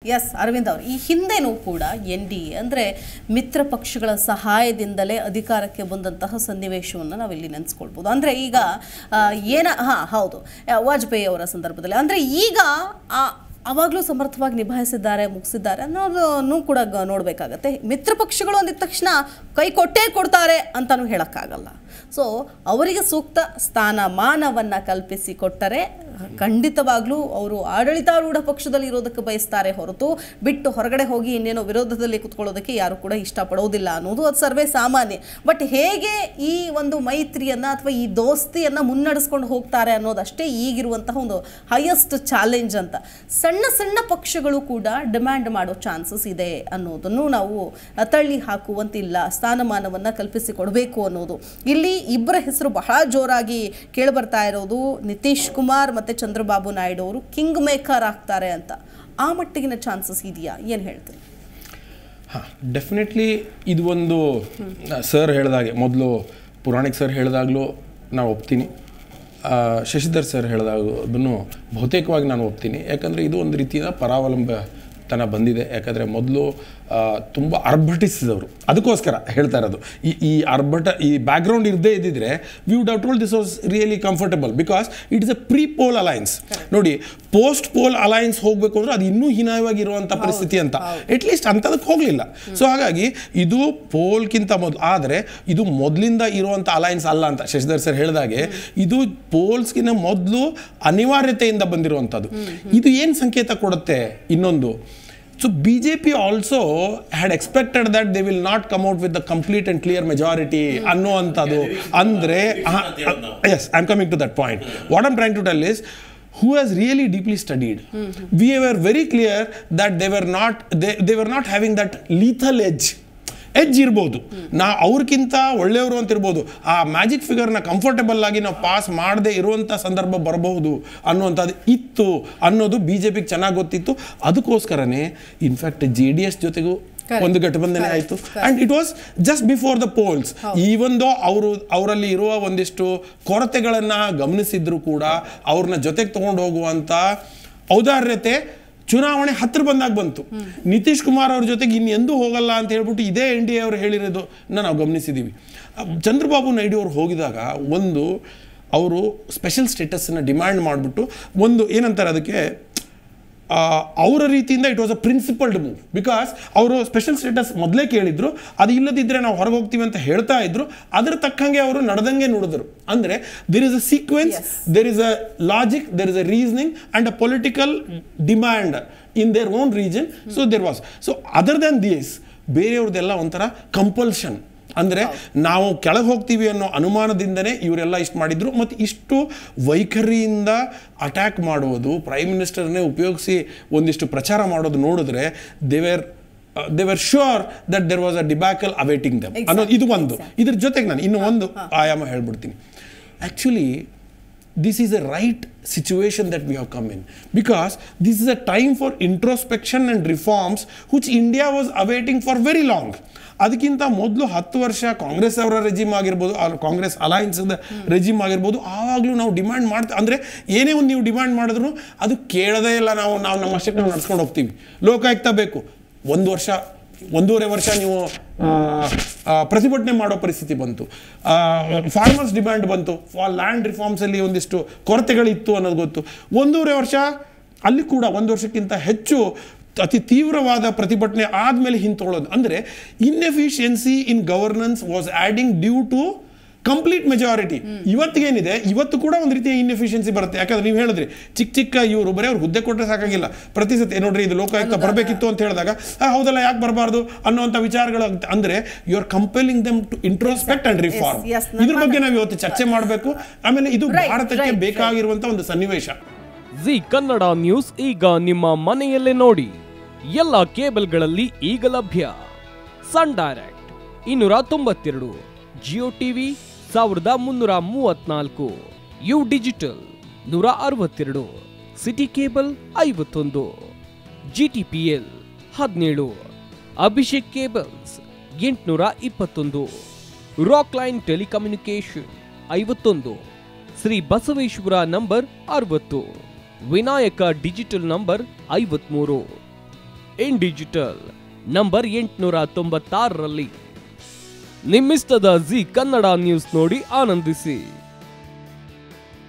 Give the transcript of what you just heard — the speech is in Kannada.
ಎಸ್ ಅರವಿಂದ್ ಅವರು, ಈ ಹಿಂದೆನೂ ಕೂಡ NDA ಅಂದರೆ ಮಿತ್ರ ಪಕ್ಷಗಳ ಸಹಾಯದಿಂದಲೇ ಅಧಿಕಾರಕ್ಕೆ ಬಂದಂತಹ ಸನ್ನಿವೇಶವನ್ನು ನಾವಿಲ್ಲಿ ನೆನೆಸ್ಕೊಳ್ಬೋದು. ಅಂದರೆ ಈಗ ಹೌದು, ವಾಜಪೇಯಿ ಅವರ ಸಂದರ್ಭದಲ್ಲಿ ಅಂದರೆ ಈಗ ಅವಾಗಲೂ ಸಮರ್ಥವಾಗಿ ನಿಭಾಯಿಸಿದ್ದಾರೆ, ಮುಗಿಸಿದ್ದಾರೆ ಅನ್ನೋದನ್ನು ಕೂಡ ನೋಡಬೇಕಾಗತ್ತೆ. ಮಿತ್ರ ಪಕ್ಷಗಳು ಅಂದಿದ ತಕ್ಷಣ ಕೈ ಕೊಟ್ಟೇ ಕೊಡ್ತಾರೆ ಅಂತಲೂ ಹೇಳೋಕ್ಕಾಗಲ್ಲ. ಸೊ ಅವರಿಗೆ ಸೂಕ್ತ ಸ್ಥಾನಮಾನವನ್ನು ಕಲ್ಪಿಸಿ ಕೊಟ್ಟರೆ ಖಂಡಿತವಾಗ್ಲೂ ಅವರು ಆಡಳಿತಾರೂಢ ಪಕ್ಷದಲ್ಲಿ ಇರೋದಕ್ಕೆ ಬಯಸ್ತಾರೆ ಹೊರತು ಬಿಟ್ಟು ಹೊರಗಡೆ ಹೋಗಿ ಇನ್ನೇನೋ ವಿರೋಧದಲ್ಲಿ ಕುತ್ಕೊಳ್ಳೋದಕ್ಕೆ ಯಾರು ಕೂಡ ಇಷ್ಟಪಡೋದಿಲ್ಲ ಅನ್ನೋದು ಅದು ಸರ್ವೇ ಸಾಮಾನ್ಯ. ಬಟ್ ಹೇಗೆ ಈ ಒಂದು ಮೈತ್ರಿಯನ್ನು ಅಥವಾ ಈ ದೋಸ್ತಿಯನ್ನು ಮುನ್ನಡೆಸ್ಕೊಂಡು ಹೋಗ್ತಾರೆ ಅನ್ನೋದಷ್ಟೇ ಈಗಿರುವಂತಹ ಒಂದು ಹೈಯೆಸ್ಟ್ ಚಾಲೆಂಜ್ ಅಂತ. ಸಣ್ಣ ಸಣ್ಣ ಪಕ್ಷಗಳು ಕೂಡ ಡಿಮ್ಯಾಂಡ್ ಮಾಡೋ ಚಾನ್ಸಸ್ ಇದೆ ಅನ್ನೋದನ್ನು ನಾವು ತಳ್ಳಿ ಹಾಕುವಂತಿಲ್ಲ. ಸ್ಥಾನಮಾನವನ್ನು ಕಲ್ಪಿಸಿಕೊಡಬೇಕು ಅನ್ನೋದು. ಇಲ್ಲಿ ಇಬ್ಬರ ಹೆಸರು ಬಹಳ ಜೋರಾಗಿ ಕೇಳಿಬರ್ತಾ ಇರೋದು ನಿತೀಶ್ ಕುಮಾರ್ ಮತ್ತು ಚಂದ್ರಬಾಬು ನಾಯ್ಡು ಅವರು ಕಿಂಗ್ ಮೇಕರ್ ಆಗ್ತಾರೆ ಅಂತ. ಆ ಮಟ್ಟಿಗಿನ ಚಾನ್ಸಸ್ ಇದೆಯಾ, ಏನು ಹೇಳ್ತೀರಿ? ಡೆಫಿನೆಟ್ಲಿ ಇದು ಒಂದು ಸರ್ ಹೇಳಿದಾಗೆ, ಮೊದಲು ಪುರಾಣಿಕ್ ಸರ್ ಹೇಳಿದಾಗಲೂ ನಾನು ಒಪ್ತೀನಿ, ಶಶಿಧರ್ ಸರ್ ಹೇಳಿದಾಗೂ ಬಹುತೇಕವಾಗಿ ನಾನು ಒಪ್ತೀನಿ. ಯಾಕಂದರೆ ಇದು ಒಂದು ರೀತಿಯ ಪರಾವಲಂಬತನ ಬಂದಿದೆ. ಯಾಕಂದರೆ ಮೊದಲು ತುಂಬ ಅರ್ಭಟಿಸಿದವರು, ಅದಕ್ಕೋಸ್ಕರ ಹೇಳ್ತಾ ಇರೋದು. ಈ ಬ್ಯಾಕ್ಗ್ರೌಂಡ್ ಇರದೇ ಇದ್ದಿದ್ರೆ we would have told this was really comfortable because it is a pre poll alliance. ನೋಡಿ, ಪೋಸ್ಟ್ ಪೋಲ್ ಅಲೈನ್ಸ್ ಹೋಗಬೇಕು ಅಂದರೆ ಅದು ಇನ್ನೂ ಹೀನಾಯವಾಗಿರುವಂಥ ಪರಿಸ್ಥಿತಿ ಅಂತ ಅಟ್ಲೀಸ್ಟ್ ಅಂಥದಕ್ಕೆ ಹೋಗಲಿಲ್ಲ. ಸೊ ಹಾಗಾಗಿ ಇದು ಪೋಲ್ಗಿಂತ ಮೊದಲು, ಆದರೆ ಇದು ಮೊದಲಿಂದ ಇರುವಂಥ ಅಲೈನ್ಸ್ ಅಲ್ಲ ಅಂತ ಶಶಿಧರ್ ಸರ್ ಹೇಳಿದಾಗೆ ಇದು ಪೋಲ್ಸ್ಗಿಂತ ಮೊದಲು ಅನಿವಾರ್ಯತೆಯಿಂದ ಬಂದಿರುವಂಥದ್ದು. ಇದು ಏನು ಸಂಕೇತ ಕೊಡುತ್ತೆ? ಇನ್ನೊಂದು, so BJP also had expected that they will not come out with the complete and clear majority ಅನ್ನುವಂಥದ್ದು. ಅಂದರೆ yes, I'm coming to that point. What I'm trying to tell is, who has really deeply studied, we were very clear that they were not having that lethal edge ಇರ್ಬೋದು. ಅವ್ರಿಗಿಂತ ಒಳ್ಳೆಯವರು ಅಂತ ಇರ್ಬೋದು. ಆ ಮ್ಯಾಜಿಕ್ ಫಿಗರ್ನ ಕಂಫರ್ಟಬಲ್ ಆಗಿ ನಾವು ಪಾಸ್ ಮಾಡದೆ ಇರುವಂಥ ಸಂದರ್ಭ ಬರಬಹುದು ಅನ್ನುವಂಥದ್ದು ಇತ್ತು ಅನ್ನೋದು BJPಗೆ ಚೆನ್ನಾಗಿ ಗೊತ್ತಿತ್ತು. ಅದಕ್ಕೋಸ್ಕರನೇ ಇನ್ಫ್ಯಾಕ್ಟ್ JDS ಜೊತೆಗೂ ಒಂದು ಗಠಬಂಧನ ಆಯಿತು. And it was just before the polls. Even though ಅವರಲ್ಲಿ ಇರುವ ಒಂದಿಷ್ಟು ಕೊರತೆಗಳನ್ನು ಗಮನಿಸಿದ್ರು ಕೂಡ ಅವ್ರನ್ನ ಜೊತೆಗೆ ತೊಗೊಂಡು ಹೋಗುವಂಥ ಔದಾರ್ಯತೆ ಚುನಾವಣೆ ಹತ್ತಿರ ಬಂದಾಗ ಬಂತು. ನಿತೀಶ್ ಕುಮಾರ್ ಅವ್ರ ಜೊತೆಗೆ ಇನ್ನೆಂದೂ ಹೋಗಲ್ಲ ಅಂತ ಹೇಳ್ಬಿಟ್ಟು ಇದೇ NDA ಅವರು ಹೇಳಿರೋದನ್ನ ನಾವು ಗಮನಿಸಿದ್ದೀವಿ. ಚಂದ್ರಬಾಬು ನಾಯ್ಡು ಅವರು ಹೋಗಿದಾಗ ಅವರು ಸ್ಪೆಷಲ್ ಸ್ಟೇಟಸನ್ನು ಡಿಮ್ಯಾಂಡ್ ಮಾಡಿಬಿಟ್ಟು ಏನಂತಾರೆ ಅದಕ್ಕೆ, ಅವರ ರೀತಿಯಿಂದ it was a principled move. Because ಅವರು ಸ್ಪೆಷಲ್ ಸ್ಟೇಟಸ್ ಮೊದಲೇ ಕೇಳಿದ್ರು, ಅದು ಇಲ್ಲದಿದ್ದರೆ ನಾವು ಹೊರಗೆ ಹೋಗ್ತೀವಿ ಅಂತ ಹೇಳ್ತಾ ಇದ್ರು. ಅದರ ತಕ್ಕಂಗೆ ಅವರು ನಡೆದಂಗೆ ನುಡಿದ್ರು. ಅಂದರೆ there is a sequence, there is a logic, there is a reasoning and a political demand in their own region. So there was, so other then this ಬೇರೆಯವ್ರದ್ದೆಲ್ಲ ಒಂಥರ ಕಂಪಲ್ಷನ್. ಅಂದರೆ ನಾವು ಕೆಳಗೆ ಹೋಗ್ತೀವಿ ಅನ್ನೋ ಅನುಮಾನದಿಂದನೇ ಇವರೆಲ್ಲ ಇಷ್ಟು ಮಾಡಿದ್ರು. ಮತ್ತು ಇಷ್ಟು ವೈಖರಿಯಿಂದ ಅಟ್ಯಾಕ್ ಮಾಡೋದು, ಪ್ರೈಮ್ ಮಿನಿಸ್ಟರ್ನೇ ಉಪಯೋಗಿಸಿ ಒಂದಿಷ್ಟು ಪ್ರಚಾರ ಮಾಡೋದು ನೋಡಿದ್ರೆ they were sure that there was a debacle awaiting them ಅನ್ನೋದು ಇದು ಒಂದು. ಇದ್ರ ಜೊತೆಗೆ ನಾನು ಇನ್ನೂ ಒಂದು ಆಯಾಮ ಹೇಳ್ಬಿಡ್ತೀನಿ. Actually this is a right situation that we have come in because this is a time for introspection and reforms which India was awaiting for very long. ಅದಕ್ಕಿಂತ ಮೊದಲು 10 ವರ್ಷ ಕಾಂಗ್ರೆಸ್ ಅವರ ರೆಜಿಮ್ ಆಗಿರ್ಬೋದು, ಕಾಂಗ್ರೆಸ್ ಅಲೈನ್ಸ್ದ ರೆಜಿಮ್ ಆಗಿರ್ಬೋದು, ಆವಾಗಲೂ ನಾವು ಡಿಮ್ಯಾಂಡ್ ಅಂದರೆ ಏನೇ ಒಂದು ನೀವು ಡಿಮ್ಯಾಂಡ್ ಮಾಡಿದ್ರು ಅದು ಕೇಳದೇ ಇಲ್ಲ. ನಾವು ನಮ್ಮಷ್ಟಕ್ಕೆ ನಾವು ನಡ್ಸ್ಕೊಂಡು ಹೋಗ್ತೀವಿ. ಲೋಕಾಯುಕ್ತ ಬೇಕು, 1.5 ವರ್ಷ ನೀವು ಪ್ರತಿಭಟನೆ ಮಾಡೋ ಪರಿಸ್ಥಿತಿ ಬಂತು. ಫಾರ್ಮರ್ಸ್ ಡಿಮ್ಯಾಂಡ್ ಬಂತು, ಲ್ಯಾಂಡ್ ರಿಫಾರ್ಮ್ಸಲ್ಲಿ ಒಂದಿಷ್ಟು ಕೊರತೆಗಳಿತ್ತು ಅನ್ನೋದು ಗೊತ್ತು. 1.5 ವರ್ಷ ಅಲ್ಲಿ ಕೂಡ 1 ವರ್ಷಕ್ಕಿಂತ ಹೆಚ್ಚು ಅತಿ ತೀವ್ರವಾದ ಪ್ರತಿಭಟನೆ ಆದಮೇಲೆ ಹಿಂತೊಳ್ಳೋದು. ಅಂದರೆ inefficiency in governance was adding due to complete majority. ಇವತ್ತಿಗೇನಿದೆ, ಇವತ್ತು ಕೂಡ ಒಂದು ರೀತಿಯ ಇನ್ಎಫಿಷಿಯನ್ಸಿ ಬರುತ್ತೆ. ಯಾಕಂದ್ರೆ ನೀವು ಹೇಳಿದ್ರಿ ಚಿಕ್ಕ ಇವರು ಬರೀ ಅವ್ರು ಹುದ್ದೆ ಕೊಟ್ಟರೆ ಸಾಕಾಗಿಲ್ಲ, ಪ್ರತಿ ಸತಿ ನೋಡ್ರಿ ಇದು ಲೋಕಾಯುಕ್ತ ಬರಬೇಕಿತ್ತು ಅಂತ ಹೇಳಿದಾಗ ಹೌದಲ್ಲ ಯಾಕೆ ಬರಬಾರ್ದು ಅನ್ನೋಂಥ ವಿಚಾರಗಳು. ಅಂದರೆ you are compelling them to introspect and reform. ಇದ್ರ ಬಗ್ಗೆ ನಾವು ಇವತ್ತು ಚರ್ಚೆ ಮಾಡಬೇಕು. ಆಮೇಲೆ ಇದು ಭಾರತಕ್ಕೆ ಬೇಕಾಗಿರುವಂಥ ಒಂದು ಸನ್ನಿವೇಶ. ಜಿ ಕನ್ನಡ ನ್ಯೂಸ್ ಈಗ ನಿಮ್ಮ ಮನೆಯಲ್ಲೇ ನೋಡಿ. ಎಲ್ಲ ಕೇಬಲ್ಗಳಲ್ಲಿ ಈಗ ಲಭ್ಯ. Sun Direct 292, Jio TV 1334, U digital 162, city cable 51, GTPL 17, Abhishek cables 821, rock line telecommunication 51, Shri Basaveshwara number 60, Vinayaka digital number 53, in digital number 896ರಲ್ಲಿ. ನಿಮ್ಮಿಸ್ತದ ಜಿ ಕನ್ನಡ ನ್ಯೂಸ್ ನೋಡಿ ಆನಂದಿಸಿ.